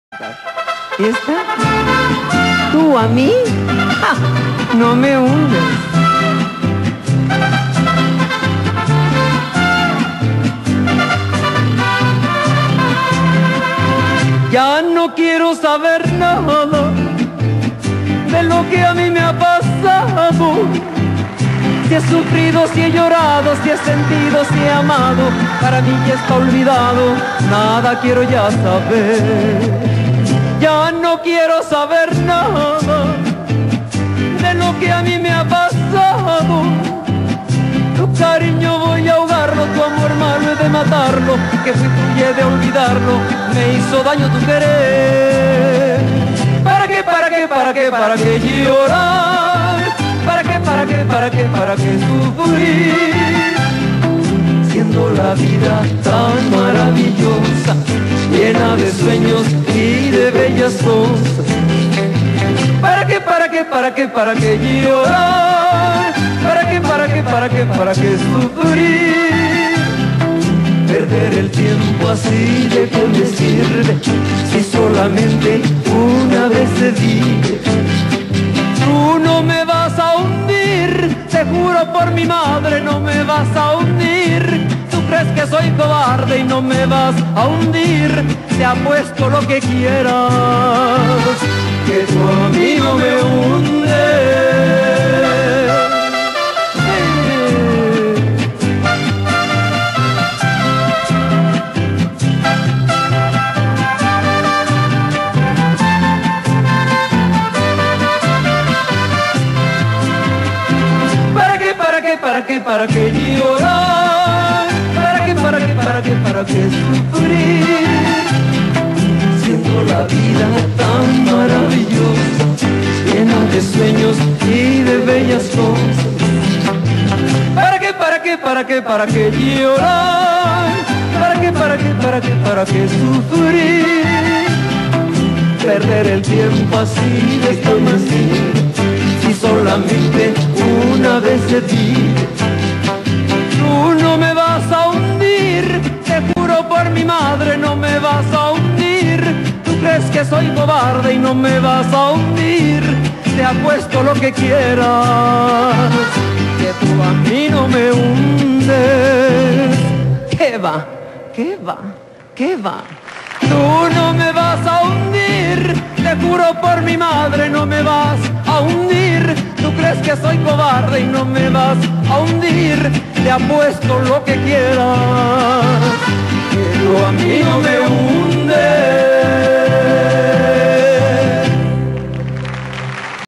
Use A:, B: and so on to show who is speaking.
A: ¿Y esta? ¿Tú a mí? ¡Ja! No me hundes. Ya no quiero saber nada de lo que a mí me ha pasado. Si he sufrido, si he llorado, si he sentido, si he amado, para mí ya está olvidado, nada quiero ya saber. Ya no quiero saber nada de lo que a mí me ha pasado. Tu cariño voy a ahogarlo, tu amor malo he de matarlo, que fui tuyo y he de olvidarlo, me hizo daño tu querer. ¿Para qué, para qué, para qué, para qué llorar? ¿Para qué, para qué, para qué, para qué sufrir? Siendo la vida tan maravillosa, llena de sueños y de bellas cosas. ¿Para qué, para qué, para qué, para qué llorar? ¿Para qué, para qué, para qué, para qué sufrir? Perder el tiempo así, ¿de qué me sirve? Si solamente una vez se vive. Tú no me vas a hundir, te juro por mi madre, no me vas a hundir. Tú crees que soy cobarde y no me vas a hundir. Te apuesto lo que quieras, que tú a mí no me hundes. ¿Para qué, para qué llorar? ¿Para qué, para qué, para qué, para qué sufrir? Siendo la vida tan maravillosa, llena de sueños y de bellas cosas. ¿Para qué, para qué, para qué, para qué llorar? ¿Para qué, para qué, para qué, para qué sufrir? Perder el tiempo así de esta manera, si solamente una vez se vive. Tú no me vas a hundir, te juro por mi madre, no me vas a hundir. Tú crees que soy cobarde y no me vas a hundir. Te apuesto lo que quieras, que tú a mí no me hundes. ¿Qué va? ¿Qué va? ¿Qué va? Tú no me vas a hundir, te juro por mi madre, no me vas a hundir. Tú crees que soy cobarde y no me vas a hundir. Te apuesto lo que quieras, que tú a mí no me hundes.